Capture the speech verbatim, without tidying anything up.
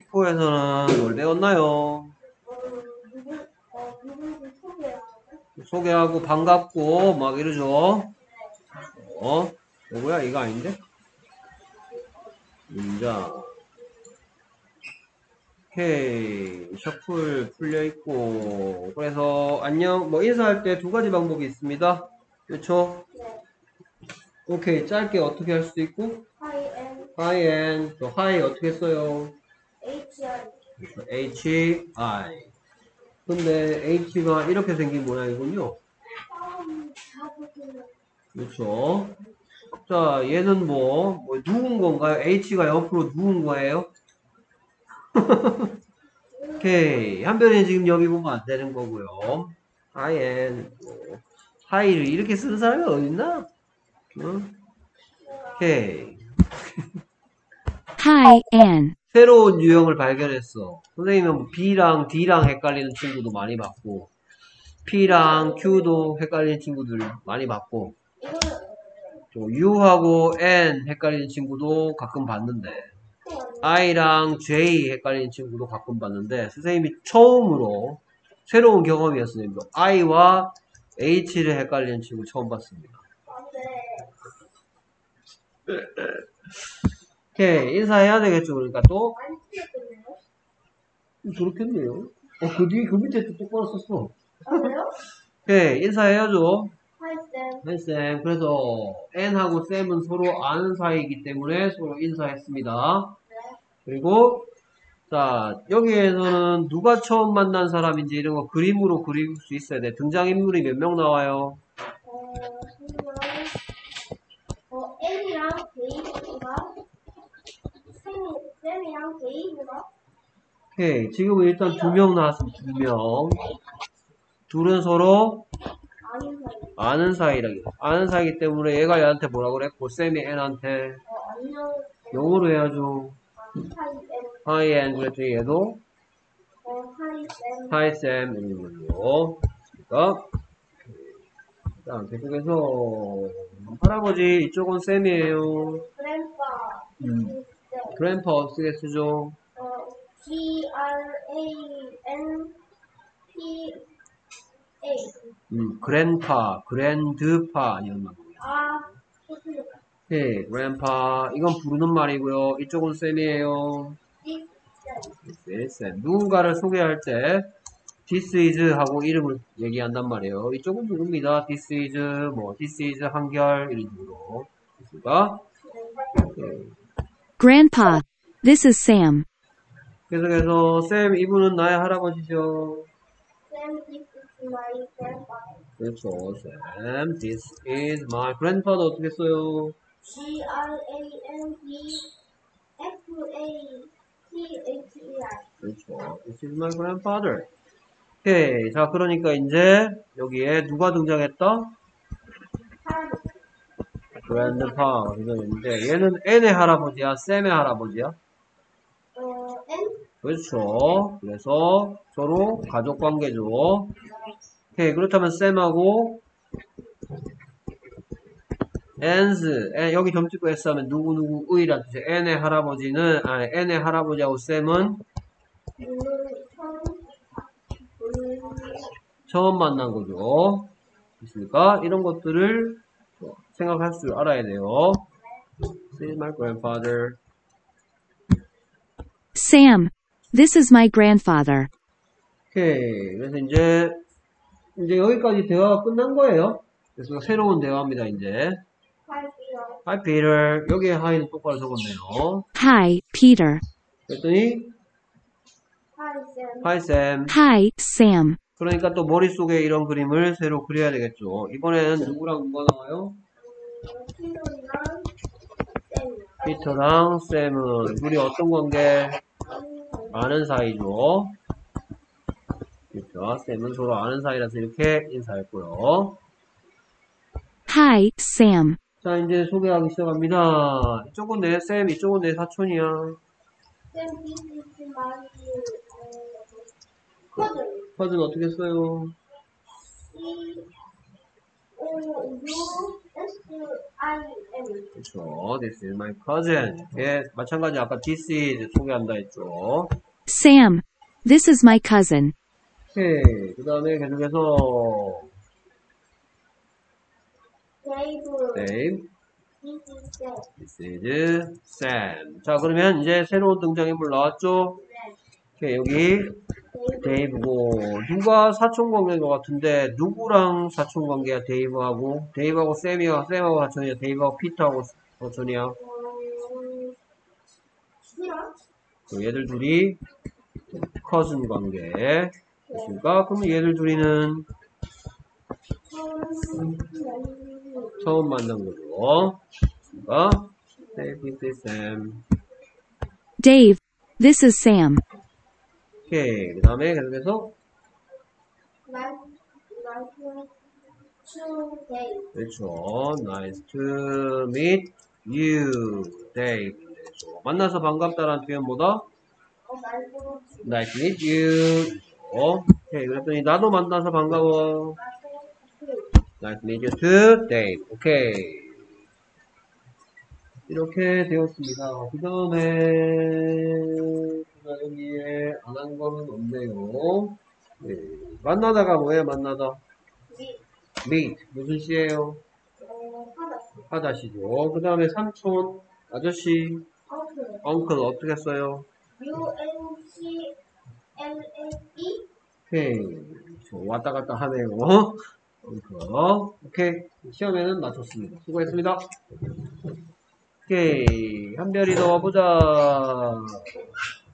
사에서는 뭘 배웠나요? 소개하고 반갑고 막 이러죠. 어? 뭐야 이거 아닌데? 문자. 오케이. 셔플 풀려있고. 그래서 안녕. 뭐 인사할 때 두 가지 방법이 있습니다. 그렇죠? 오케이. 짧게 어떻게 할 수도 있고. Hi and 또 hi 어떻게 써요? H I. 근데 H가 이렇게 생긴 모양이군요. 그렇죠. 자, 얘는 뭐, 뭐 누운 건가요? H가 옆으로 누운 거예요? 오케이. 한변에 지금 여기 보면 안 되는 거고요. 하이엔, 뭐, 하이를 이렇게 쓰는 사람이 어딨나? 응? 오케이. Hi, Ann. 새로운 유형을 발견했어. 선생님은 뭐 B랑 D랑 헷갈리는 친구도 많이 봤고, P랑 Q도 헷갈리는 친구들 많이 봤고, 또 U하고 N 헷갈리는 친구도 가끔 봤는데, I랑 J 헷갈리는 친구도 가끔 봤는데, 선생님이 처음으로 새로운 경험이었어요. I와 H를 헷갈리는 친구 처음 봤습니다. 오케이, 인사해야 되겠죠. 그러니까 또 그렇겠네요. 어, 그 뒤에 그 밑에 또 똑바로 썼어. 아, 그래요? 오케이, 인사해야죠. 하이, 쌤. 네, 쌤. 그래서 N하고 쌤은 서로 아는 사이이기 때문에 서로 인사했습니다. 그리고 자, 여기에서는 누가 처음 만난 사람인지 이런 거 그림으로 그릴 수 있어야 돼. 등장인물이 몇 명 나와요? 어, 그러면, 어, N이랑 데이브가, 쌤이, 쌤이랑 데이브가, 오케이. 지금은 일단 두 명 나왔습니다. 두 명. 둘은 서로 아닌 사이. 아는 사이라. 아는 사이기 때문에 얘가 얘한테 뭐라고 그랬고, 쌤이 N한테 어, 안녕, 영어로 해야죠. 하이, 쌤. Hi N 그랬더니 얘도 어, 하이, 쌤. Hi Sam 이런 걸로. 그러니까 자, 계속해서 할아버지 이쪽은 쌤이에요. 그랜파, 음. 쌤. grandpa 어떻게 쓰죠? 어, G R A N P A. 음, grandpa, grandpa 이런 말. 아, 좋습니다. 네, grandpa 이건 부르는 말이고요. 이쪽은 쌤이에요. 디, 쌤. 네, 쌤. 누군가를 소개할 때 this is 하고 이름을 얘기한단 말이에요. 이쪽은 누굽니다. this is 뭐 this is 한결 이런 식으로. 그러니까 네. Grandpa, this is Sam. 계속해서 쌤 이분은 나의 할아버지죠. Sam, this is my grandfather. 그렇죠. 쌤 this is my grandfather 어떻게 써요? G R A N D F A T H E R. 그렇죠. This is my grandfather. 오케이. 자, 그러니까 이제 여기에 누가 등장했다? 할아버지. grandpa 등장했는데 얘는 N의 할아버지야, 쌤의 할아버지야? 어, N? 그렇죠. 그래서 서로 가족 관계죠. 오케이. 그렇다면 쌤하고 N's, N, 여기 점 찍고 S 하면 누구누구의란 뜻이에요. N의 할아버지는, 아니, N의 할아버지하고 쌤은 물, 천, 물, 처음 만난 거죠. 됐습니까? 이런 것들을 생각할 줄 알아야 돼요. This is my grandfather. Sam, this is my grandfather. 오케이. 그래서 이제, 이제 여기까지 대화가 끝난 거예요. 그래서 새로운 대화입니다, 이제. 팔비어, Hi, Peter. 여기에 hi는 똑바로 적었네요. Hi, Peter. 그랬더니, 하이쌤, Hi, Sam. Hi, Sam. 그러니까 또 머릿속에 이런 그림을 새로 그려야 되겠죠. 이번에는 누구랑 누가 나와요? 피노랑 쌤, 피터랑 쌤은 둘이 어떤 관계? 아는 사이죠. 그렇죠. 쌤은 서로 아는 사이라서 이렇게 인사했고요. Hi, Sam. 자, 이제 소개하기 시작합니다. 이쪽은 내 쌤, 이쪽은 내 사촌이야. 쌤, 비즈니스 마이, 커즐, 퍼즐 어떻게 써요? C, O, U, S I M. 그렇죠. This is my cousin. 예, 마찬가지 아까 this is 소개한다 했죠. Sam. This is my cousin. 오케이. 그 다음에 계속해서 Dave. Dave. This is Sam. This is Sam. 자, 그러면 이제 새로운 등장인물 나왔죠? 오케이, 여기 데이브고 누가 사촌관계인 것 같은데 누구랑 사촌관계야? 데이브하고 데이브하고 샘이야? 샘하고 사촌이야? 데이브하고 피터하고 사촌이야? 음, 싫어? 그 얘들 둘이 커즌 관계 됐습니까? 그러면 얘들 둘이는 처음 만난 거죠. 그러니까 데이브, 샘. Dave. This is Sam. 오케이. 그 다음에 계속해서 Nice, nice to Dave. 그렇죠. Nice to meet you, Dave. 그렇죠. 만나서 반갑다라는 표현 뭐다? 어, 말고 Nice to meet you. 어? 오케이. 그랬더니 나도 만나서 반가워. Nice to meet you too, Dave. 오케이. 이렇게 되었습니다. 그 다음에 여기에 안 한 거는 없네요. 네. 만나다가 뭐예요? 만나다. 미, meet. 무슨 시예요? 어, 하다. 하다시죠. 그 다음에 삼촌, 아저씨, 어플. uncle 어떻게 써요? U N C L A E. 오케이. 저 왔다 갔다 하네요. uncle. 오케이. 시험에는 맞췄습니다. 수고했습니다. 오케이. 한별이 더 와보자.